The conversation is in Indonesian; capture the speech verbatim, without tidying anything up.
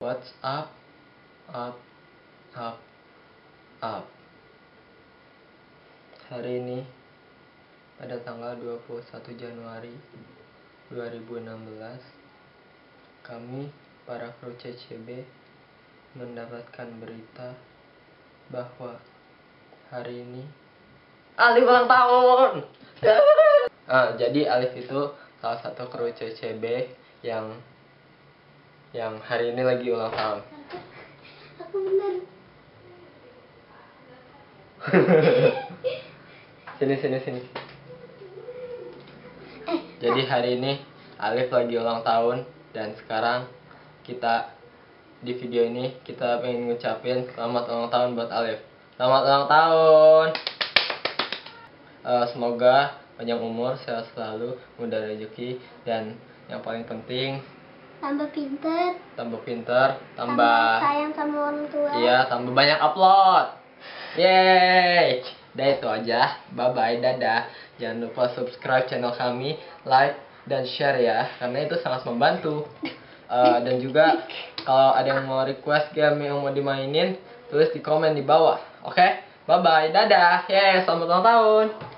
What's up? Up, up, up. Hari ini pada tanggal dua puluh satu Januari dua ribu enam belas, kami para kru C C B mendapatkan berita bahwa hari ini Alif ulang tahun. Ah, jadi Alif itu salah satu kru C C B yang yang hari ini lagi ulang tahun. Aku benar. Sini sini sini. Eh, Jadi hari ini Alif lagi ulang tahun, dan sekarang kita di video ini kita pengen ngucapin selamat ulang tahun buat Alif. Selamat ulang tahun. Uh, semoga panjang umur, sehat selalu, mudah rezeki, dan yang paling penting tambah pinter, tambah pinter, tambah, tambah sayang sama orang tua. iya, tambah banyak upload. Yeay. Udah itu aja. Bye bye, dadah. Jangan lupa subscribe channel kami, like dan share ya, karena itu sangat membantu. Uh, dan juga kalau ada yang mau request game yang mau dimainin, tulis di komen di bawah. Oke? Okay? Bye bye, dadah. Yeay, selamat ulang tahun.